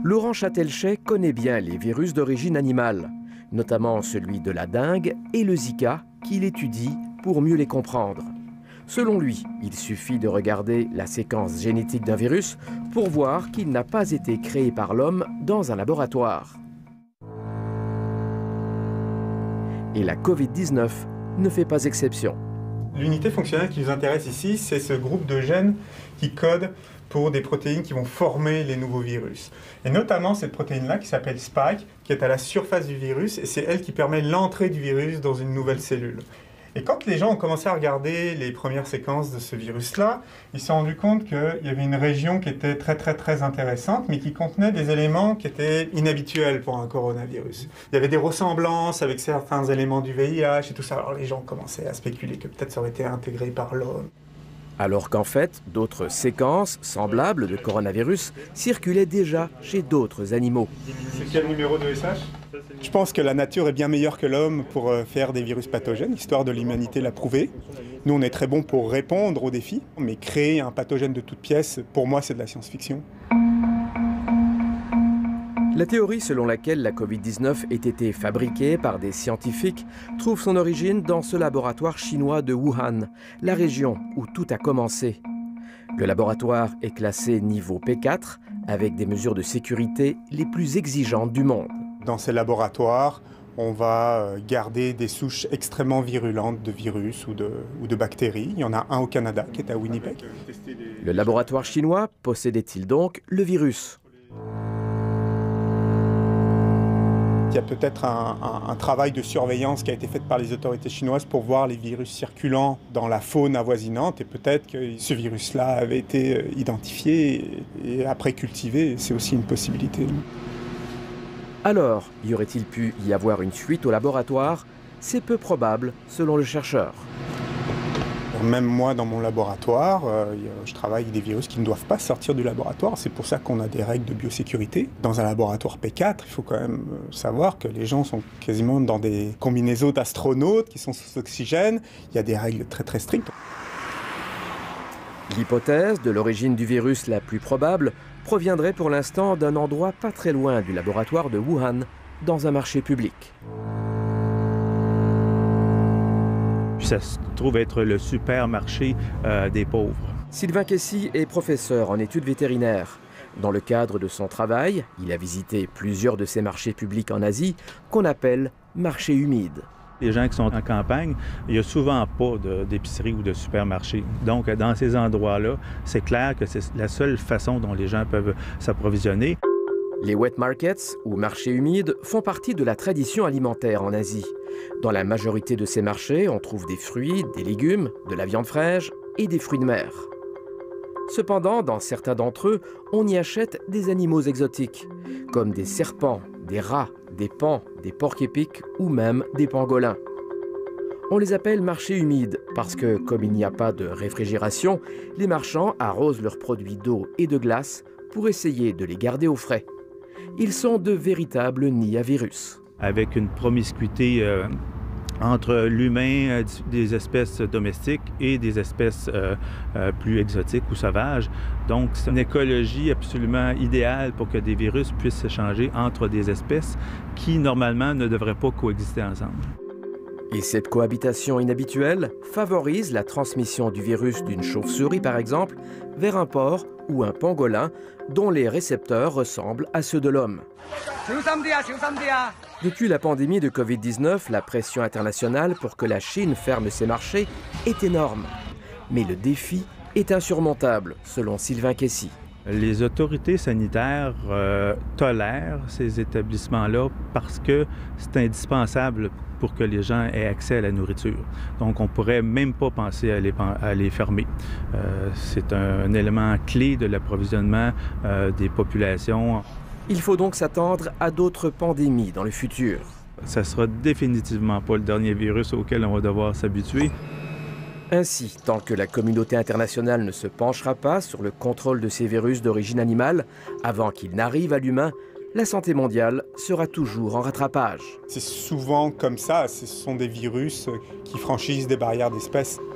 Laurent Châtelchet connaît bien les virus d'origine animale, notamment celui de la dengue et le Zika, qu'il étudie pour mieux les comprendre. Selon lui, il suffit de regarder la séquence génétique d'un virus pour voir qu'il n'a pas été créé par l'homme dans un laboratoire. Et la Covid-19 ne fait pas exception. L'unité fonctionnelle qui nous intéresse ici, c'est ce groupe de gènes qui codent pour des protéines qui vont former les nouveaux virus. Et notamment cette protéine-là qui s'appelle Spike, qui est à la surface du virus, et c'est elle qui permet l'entrée du virus dans une nouvelle cellule. Et quand les gens ont commencé à regarder les premières séquences de ce virus-là, ils se sont rendus compte qu'il y avait une région qui était très intéressante, mais qui contenait des éléments qui étaient inhabituels pour un coronavirus. Il y avait des ressemblances avec certains éléments du VIH et tout ça. Alors les gens commençaient à spéculer que peut-être ça aurait été intégré par l'homme. Alors qu'en fait, d'autres séquences semblables de coronavirus circulaient déjà chez d'autres animaux. C'est quel numéro de SH ? Je pense que la nature est bien meilleure que l'homme pour faire des virus pathogènes. L'histoire de l'humanité l'a prouvé. Nous, on est très bons pour répondre aux défis, mais créer un pathogène de toute pièce, pour moi, c'est de la science-fiction. La théorie selon laquelle la Covid-19 ait été fabriquée par des scientifiques trouve son origine dans ce laboratoire chinois de Wuhan, la région où tout a commencé. Le laboratoire est classé niveau P4 avec des mesures de sécurité les plus exigeantes du monde. Dans ces laboratoires, on va garder des souches extrêmement virulentes de virus ou de bactéries. Il y en a un au Canada qui est à Winnipeg. Le laboratoire chinois possédait-il donc le virus ? Il y a peut-être un travail de surveillance qui a été fait par les autorités chinoises pour voir les virus circulant dans la faune avoisinante et peut-être que ce virus-là avait été identifié et après cultivé. C'est aussi une possibilité. Alors, y aurait-il pu y avoir une fuite au laboratoire? C'est peu probable, selon le chercheur. Même moi, dans mon laboratoire, je travaille avec des virus qui ne doivent pas sortir du laboratoire. C'est pour ça qu'on a des règles de biosécurité. Dans un laboratoire P4, il faut quand même savoir que les gens sont quasiment dans des combinaisons d'astronautes qui sont sous oxygène. Il y a des règles très strictes. L'hypothèse de l'origine du virus la plus probable proviendrait pour l'instant d'un endroit pas très loin du laboratoire de Wuhan, dans un marché public. Ça se trouve être le supermarché des pauvres. Sylvain Kessy est professeur en études vétérinaires. Dans le cadre de son travail, il a visité plusieurs de ces marchés publics en Asie qu'on appelle marchés humides. Les gens qui sont en campagne, il n'y a souvent pas d'épicerie ou de supermarché. Donc, dans ces endroits-là, c'est clair que c'est la seule façon dont les gens peuvent s'approvisionner. Les wet markets, ou marchés humides, font partie de la tradition alimentaire en Asie. Dans la majorité de ces marchés, on trouve des fruits, des légumes, de la viande fraîche et des fruits de mer. Cependant, dans certains d'entre eux, on y achète des animaux exotiques, comme des serpents, des rats, des paons, des porcs-épics ou même des pangolins. On les appelle marchés humides parce que, comme il n'y a pas de réfrigération, les marchands arrosent leurs produits d'eau et de glace pour essayer de les garder au frais. Ils sont de véritables nids à virus. Avec une promiscuité entre l'humain, des espèces domestiques et des espèces plus exotiques ou sauvages. Donc, c'est une écologie absolument idéale pour que des virus puissent s'échanger entre des espèces qui, normalement, ne devraient pas coexister ensemble. Et cette cohabitation inhabituelle favorise la transmission du virus d'une chauve-souris, par exemple, vers un porc ou un pangolin dont les récepteurs ressemblent à ceux de l'homme. Depuis la pandémie de Covid-19, la pression internationale pour que la Chine ferme ses marchés est énorme. Mais le défi est insurmontable, selon Sylvain Kessy. Les autorités sanitaires tolèrent ces établissements-là parce que c'est indispensable pour que les gens aient accès à la nourriture. Donc, on ne pourrait même pas penser à les fermer. C'est un élément clé de l'approvisionnement des populations. Il faut donc s'attendre à d'autres pandémies dans le futur. Ça ne sera définitivement pas le dernier virus auquel on va devoir s'habituer. Ainsi, tant que la communauté internationale ne se penchera pas sur le contrôle de ces virus d'origine animale, avant qu'ils n'arrivent à l'humain, la santé mondiale sera toujours en rattrapage. C'est souvent comme ça, ce sont des virus qui franchissent des barrières d'espèces.